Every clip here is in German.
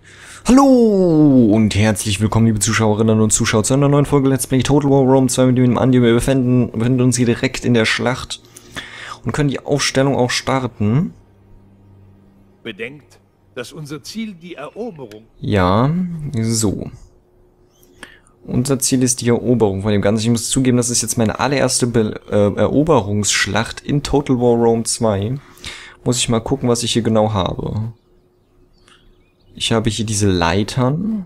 Hallo und herzlich willkommen, liebe Zuschauerinnen und Zuschauer, zu einer neuen Folge Let's Play Total War Rome 2 mit dem Andi. Wir befinden uns hier direkt in der Schlacht und können die Aufstellung auch starten. Bedenkt, dass unser Ziel die Eroberung... Ja, so. Unser Ziel ist die Eroberung von dem Ganzen. Ich muss zugeben, das ist jetzt meine allererste Eroberungsschlacht in Total War Rome 2. Muss ich mal gucken, was ich hier genau habe. Ich habe hier diese Leitern,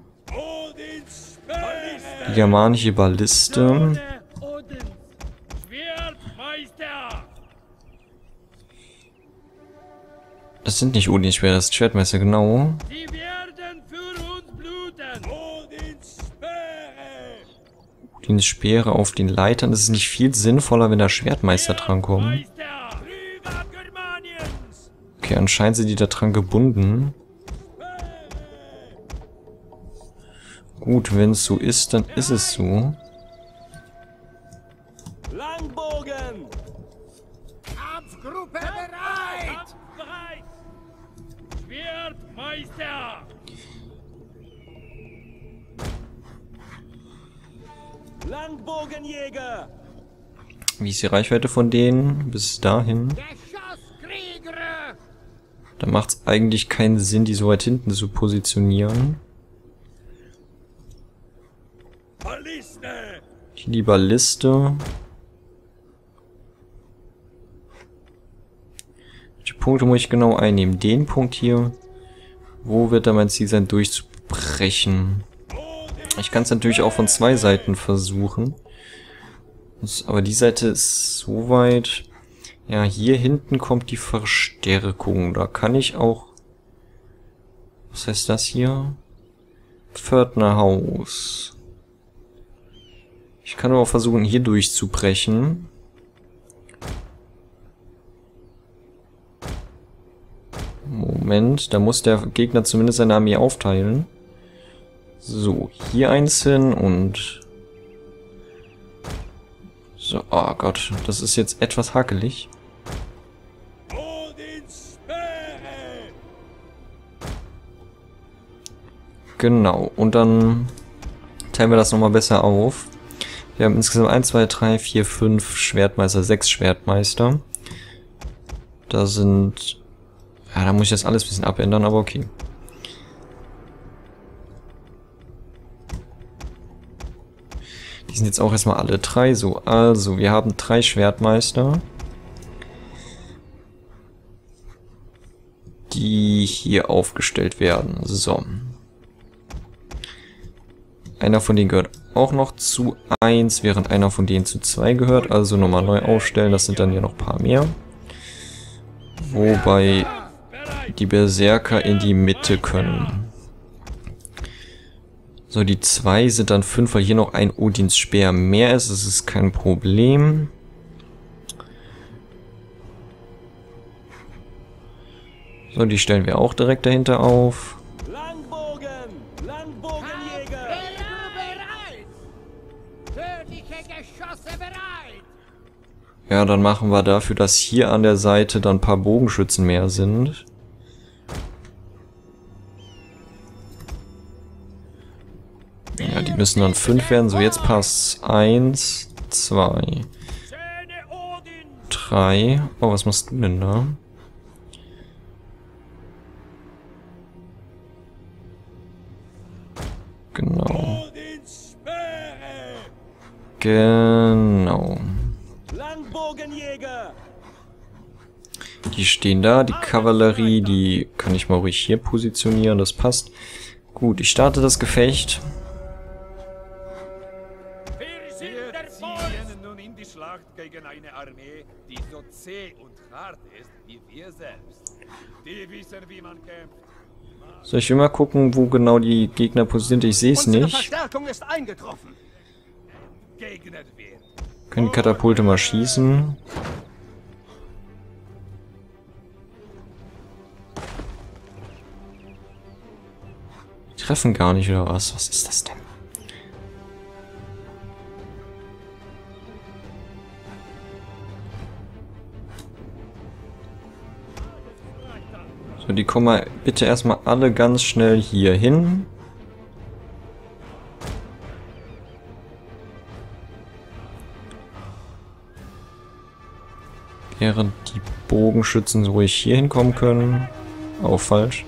die germanische Balliste, das sind nicht Odinschwerter, das ist Schwertmeister, genau. Odins Speere auf den Leitern, das ist nicht viel sinnvoller, wenn da Schwertmeister drankommen. Okay, anscheinend sind die da dran gebunden. Gut, wenn es so ist, dann ist es so. Langbogen! Kampfgruppe bereit! Schwertmeister! Langbogenjäger! Wie ist die Reichweite von denen? Bis dahin. Da macht es eigentlich keinen Sinn, die so weit hinten zu positionieren. Hier die Balliste. Welche Punkte muss ich genau einnehmen? Den Punkt hier. Wo wird da mein Ziel sein, durchzubrechen? Ich kann es natürlich auch von zwei Seiten versuchen. Aber die Seite ist so weit. Ja, hier hinten kommt die Verstärkung. Da kann ich auch... Was heißt das hier? Pförtnerhaus. Ich kann aber auch versuchen, hier durchzubrechen. Moment, da muss der Gegner zumindest seine Armee aufteilen. So, hier eins hin und... So, oh Gott, das ist jetzt etwas hakelig. Genau, und dann teilen wir das nochmal besser auf. Wir haben insgesamt 1, 2, 3, 4, 5 Schwertmeister, 6 Schwertmeister. Da sind... Ja, da muss ich das alles ein bisschen abändern, aber okay. Die sind jetzt auch erstmal alle 3 so. Also, wir haben 3 Schwertmeister, die hier aufgestellt werden. So. Einer von denen gehört auch noch zu 1, während einer von denen zu 2 gehört. Also nochmal neu aufstellen, das sind dann ja noch ein paar mehr. Wobei die Berserker in die Mitte können. So, die 2 sind dann 5, weil hier noch ein Odins Speer mehr ist. Das ist kein Problem. So, die stellen wir auch direkt dahinter auf. Ja, dann machen wir dafür, dass hier an der Seite dann ein paar Bogenschützen mehr sind. Ja, die müssen dann 5 werden. So, jetzt passt 1, 2, 3. Oh, was machst du denn da? Genau. Genau. Die stehen da, die Kavallerie, die kann ich mal ruhig hier positionieren, das passt. Gut, ich starte das Gefecht. Wir ziehen nun in die Schlacht gegen eine Armee, die so zäh und hart ist wie wir selbst. Die wissen, wie man kämpft. So, ich will mal gucken, wo genau die Gegner positioniert sind. Ich sehe es nicht. Verstärkung ist eingetroffen. Können die Katapulte mal schießen. Die treffen gar nicht, oder was? Was ist das denn? So, So, die kommen mal bitte erstmal alle ganz schnell hier hin. Während die Bogenschützen so ruhig hier hinkommen können. Auch falsch.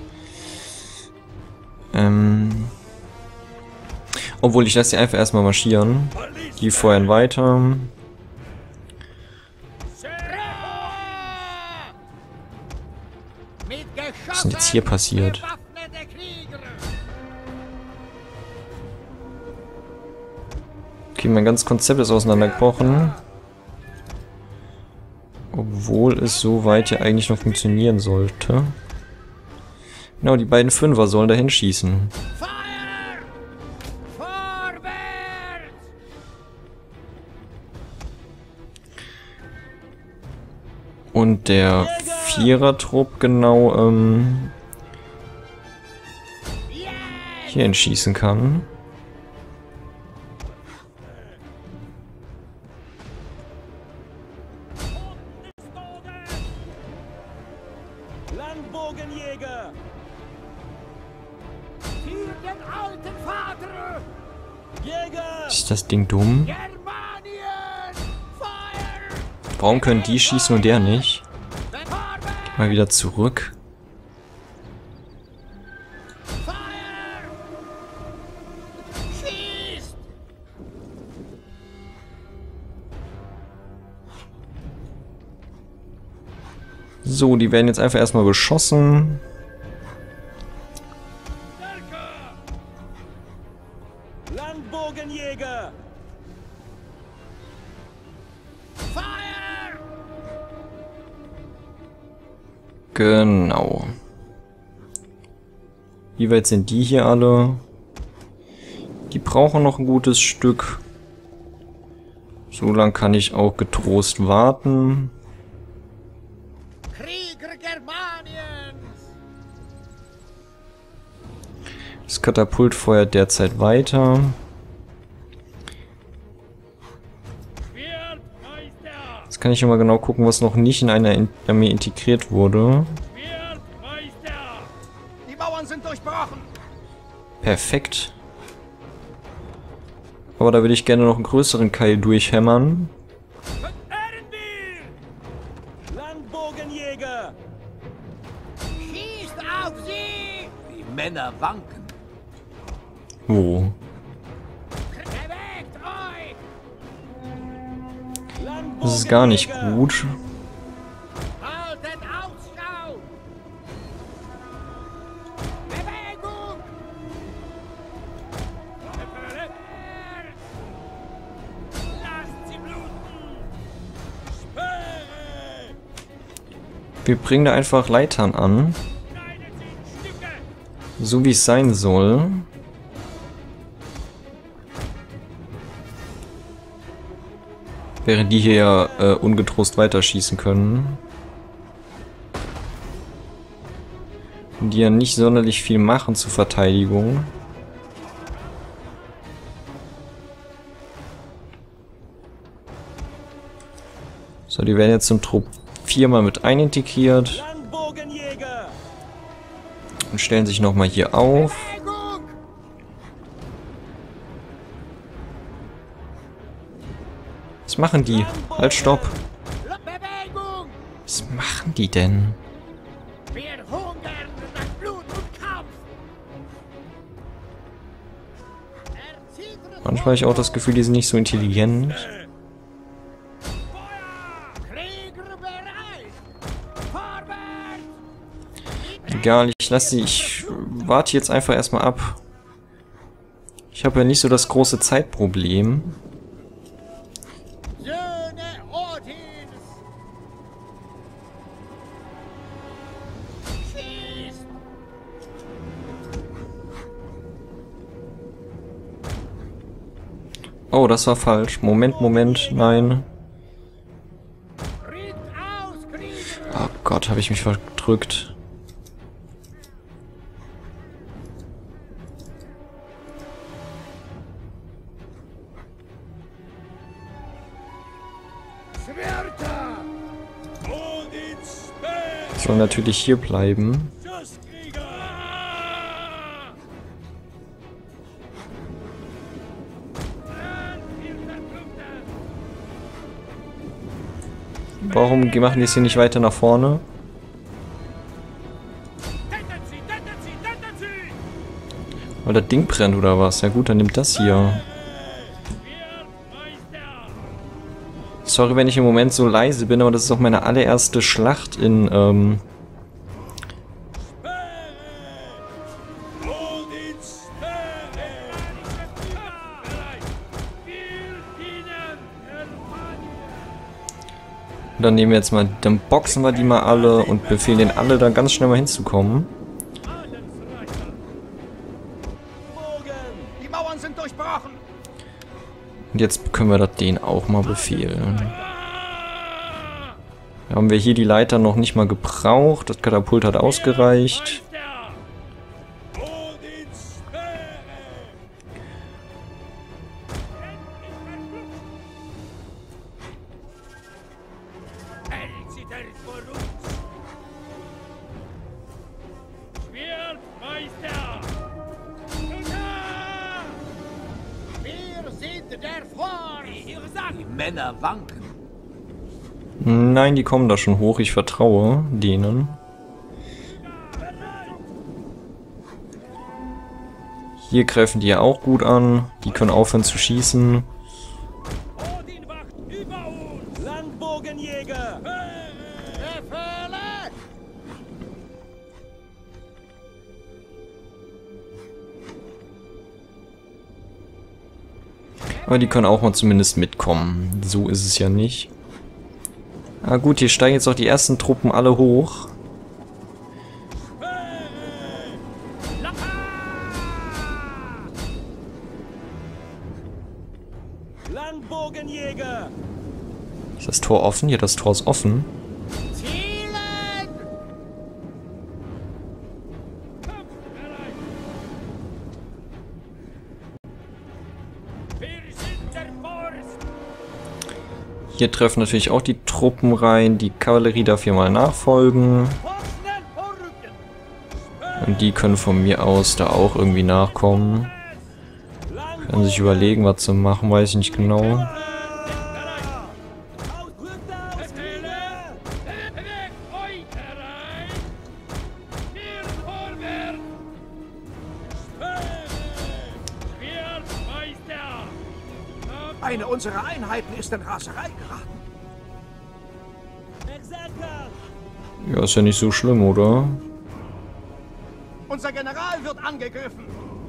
Obwohl, ich lasse sie einfach erstmal marschieren. Die feuern weiter. Was ist denn jetzt hier passiert? Okay, mein ganzes Konzept ist auseinandergebrochen. Obwohl es so weit ja eigentlich noch funktionieren sollte. Genau, die beiden Fünfer sollen dahin schießen. Und der Vierer-Trupp genau hierhin schießen kann. Landbogenjäger! Für den alten Vater! Jäger! Ist das Ding dumm? Warum können die schießen und der nicht? Geh mal wieder zurück. So, die werden jetzt einfach erstmal beschossen. Landbogenjäger! Genau. Wie weit sind die hier alle? Die brauchen noch ein gutes Stück. So lang kann ich auch getrost warten. Krieger Germaniens! Das Katapult feuert derzeit weiter. Jetzt kann ich schon mal genau gucken, was noch nicht in einer Armee integriert wurde. Die Mauern sind durchbrochen! Perfekt. Aber da würde ich gerne noch einen größeren Keil durchhämmern. Landbogenjäger! Schießt auf sie! Die Männer wanken. Wo? Bewegt euch! Das ist gar nicht gut. Haltet Ausschau! Bewegung! Lasst sie bluten! Speere! Wir bringen da einfach Leitern an. Schneidet sie in Stücke! So wie es sein soll. Während die hier ja ungetrost weiterschießen können. Und die ja nicht sonderlich viel machen zur Verteidigung. So, die werden jetzt zum Trupp 4 mal mit einintegriert. Landbogenjäger! Und stellen sich nochmal hier auf. Bewegung! Was machen die? Halt, stopp. Bewegung! Was machen die denn? Wir hungern nach Blut und Kampf! Manchmal habe ich auch das Gefühl, die sind nicht so intelligent. Krieger bereit! Vorwärts! Egal, ich warte jetzt einfach erstmal ab. Ich habe ja nicht so das große Zeitproblem. Söhne Odins! Schießt! Oh, das war falsch. Moment, nein. Rückt aus, Krieger! Oh Gott, habe ich mich verdrückt. Schwerter! Odins Speer! Ich soll natürlich hier bleiben. Zur Warum machen die es hier nicht weiter nach vorne? Weil das Ding brennt oder was? Ja gut, dann nimmt das hier. Sorry, wenn ich im Moment so leise bin, aber das ist auch meine allererste Schlacht in, Dann nehmen wir jetzt mal, dann boxen wir die mal alle und befehlen denen alle da ganz schnell mal hinzukommen. Die Mauern sind durchbrochen. Und jetzt können wir das denen auch mal befehlen. Da haben wir hier die Leiter noch nicht mal gebraucht. Das Katapult hat ausgereicht. Wir sind der Forst. Die Männer wanken. Nein, die kommen da schon hoch. Ich vertraue denen. Hier greifen die ja auch gut an. Die können aufhören zu schießen. Odin wacht über uns. Langbogenjäger. Befehle. Aber die können auch mal zumindest mitkommen. So ist es ja nicht. Ah gut, hier steigen jetzt auch die ersten Truppen alle hoch. Langbogenjäger. Ist das Tor offen? Ja, das Tor ist offen. Zielen. Wir sind der Forst. Hier treffen natürlich auch die Truppen rein. Die Kavallerie darf hier mal nachfolgen. Schnell vorrücken. Und die können von mir aus da auch irgendwie nachkommen. Können sich überlegen, was zu machen, weiß ich nicht genau. Eine unserer Einheiten ist in Raserei geraten. Ja, ist ja nicht so schlimm, oder? Unser General wird angegriffen.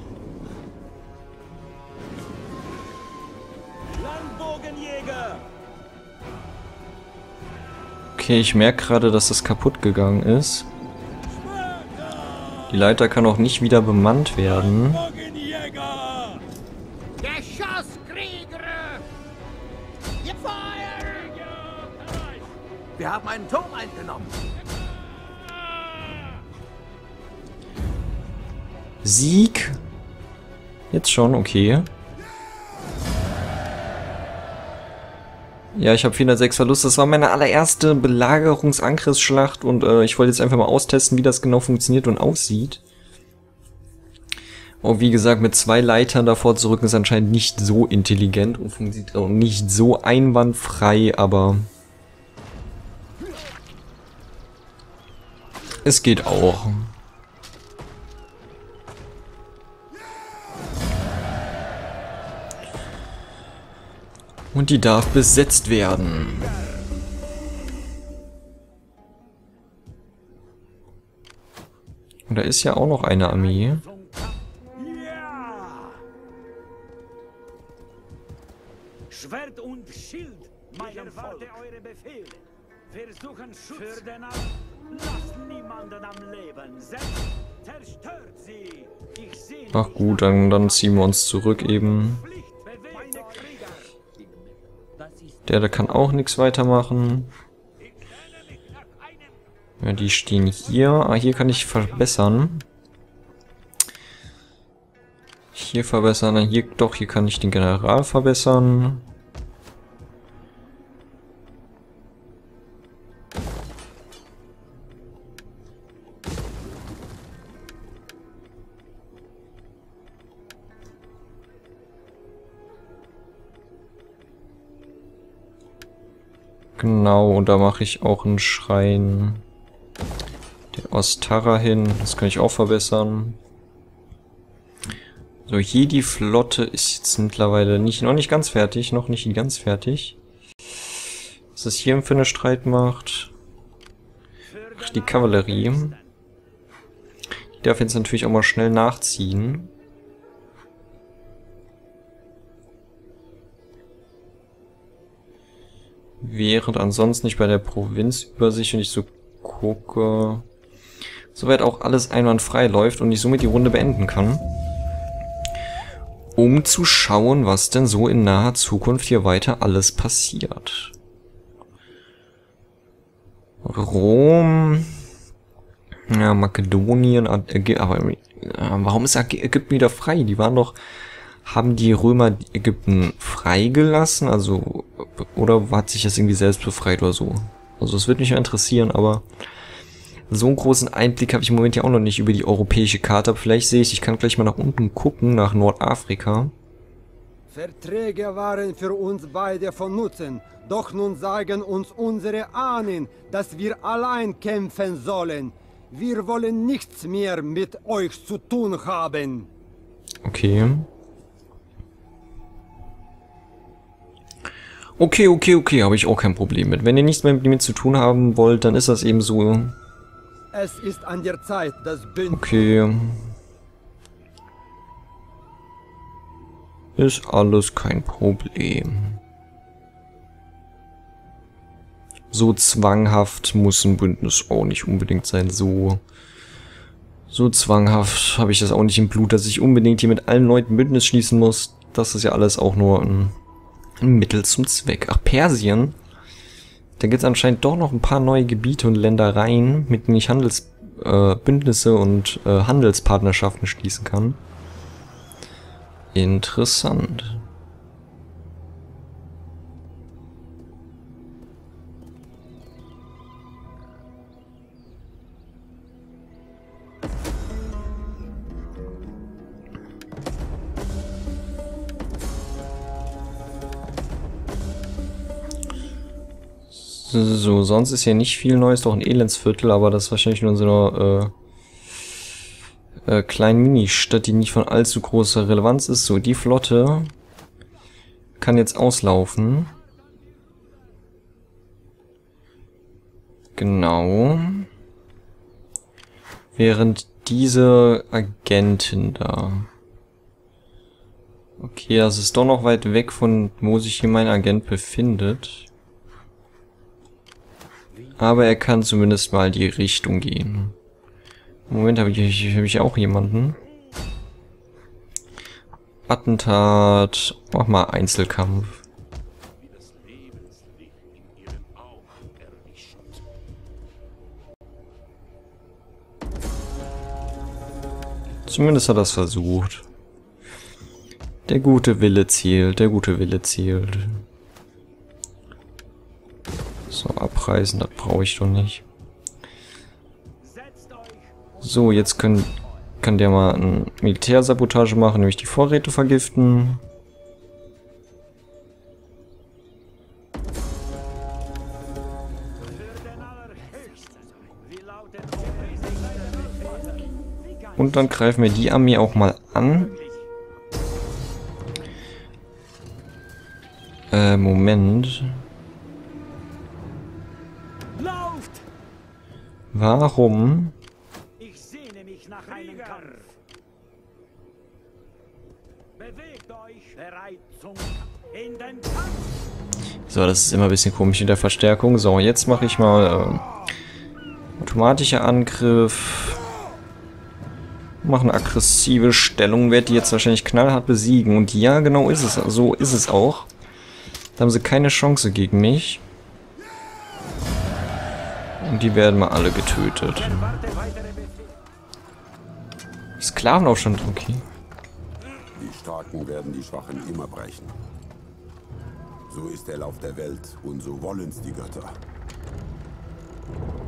Langbogenjäger. Okay, ich merke gerade, dass das kaputt gegangen ist. Die Leiter kann auch nicht wieder bemannt werden. Bogenjäger. Geschosskrieger. Feuer. Wir haben einen Turm eingenommen. Sieg? Jetzt schon, okay. Ja, ich habe 406 Verluste. Das war meine allererste Belagerungsangriffsschlacht und ich wollte jetzt einfach mal austesten, wie das genau funktioniert und aussieht. Und wie gesagt, mit 2 Leitern davor zu rücken ist anscheinend nicht so intelligent und funktioniert auch nicht so einwandfrei, aber es geht auch. Und die darf besetzt werden. Und da ist ja auch noch eine Armee. Ja. Schwert und Schild, meinem Volk. Eure Befehle. Versuchen Schutz für den Lasst niemanden am Leben. Zerstört sie. Ich sehe Ach gut, dann ziehen wir uns zurück eben. meine Krieger. Der kann auch nichts weitermachen. Ja, die stehen hier. Ah, hier kann ich verbessern. Hier verbessern. Hier, doch, hier kann ich den General verbessern. Genau, und da mache ich auch einen Schrein der Ostara hin. Das kann ich auch verbessern. So, hier die Flotte ist jetzt mittlerweile noch nicht ganz fertig. Noch nicht ganz fertig. Was es hier für eine Streitmacht? Ach, die Kavallerie. Die darf jetzt natürlich auch mal schnell nachziehen. Während ansonsten nicht bei der Provinzübersicht, und ich so gucke, soweit auch alles einwandfrei läuft und ich somit die Runde beenden kann. Um zu schauen, was denn so in naher Zukunft hier weiter alles passiert. Rom, ja, Makedonien, aber warum ist Ägypten wieder frei? Die waren doch, haben die Römer Ägypten freigelassen, also, oder hat sich das irgendwie selbst befreit oder so? Also es würde mich ja interessieren, aber so einen großen Einblick habe ich im Moment ja auch noch nicht über die europäische Karte. Aber vielleicht sehe ich kann gleich mal nach unten gucken, nach Nordafrika. Verträge waren für uns beide von Nutzen, doch nun sagen uns unsere Ahnen, dass wir allein kämpfen sollen. Wir wollen nichts mehr mit euch zu tun haben. Okay. Okay, habe ich auch kein Problem mit. Wenn ihr nichts mehr mit mir zu tun haben wollt, dann ist das eben so. Es ist an der Zeit, das Bündnis... Okay. Ist alles kein Problem. So zwanghaft muss ein Bündnis auch nicht unbedingt sein. So zwanghaft habe ich das auch nicht im Blut, dass ich unbedingt hier mit allen Leuten Bündnis schließen muss. Das ist ja alles auch nur ein Mittel zum Zweck. Ach, Persien. Da gibt es anscheinend doch noch ein paar neue Gebiete und Ländereien, mit denen ich Bündnisse und Handelspartnerschaften schließen kann. Interessant. So, sonst ist hier nicht viel Neues, doch ein Elendsviertel, aber das ist wahrscheinlich nur in so einer kleinen Mini-Stadt, die nicht von allzu großer Relevanz ist. So, die Flotte kann jetzt auslaufen. Genau. Während diese Agentin da... Okay, das ist doch noch weit weg von, wo sich hier mein Agent befindet. Aber er kann zumindest mal die Richtung gehen. Im Moment habe ich auch jemanden. Attentat. Mach mal Einzelkampf. Zumindest hat er es versucht. Der gute Wille zählt, der gute Wille zählt. So, abreißen, das brauche ich doch nicht. So, jetzt kann der mal eine Militärsabotage machen, nämlich die Vorräte vergiften. Und dann greifen wir die Armee auch mal an. Moment. Warum? Ich sehne mich nach einem Kampf. Bewegt euch bereit zum in den Kampf. So, das ist immer ein bisschen komisch mit der Verstärkung. So, jetzt mache ich mal automatischer Angriff. Mache eine aggressive Stellung, werde die jetzt wahrscheinlich knallhart besiegen. Und ja, genau ist es. So ist es auch. Da haben sie keine Chance gegen mich. Und die werden mal alle getötet. Sklavenaufstand, okay. Die Starken werden die Schwachen immer brechen. So ist der Lauf der Welt und so wollen's die Götter.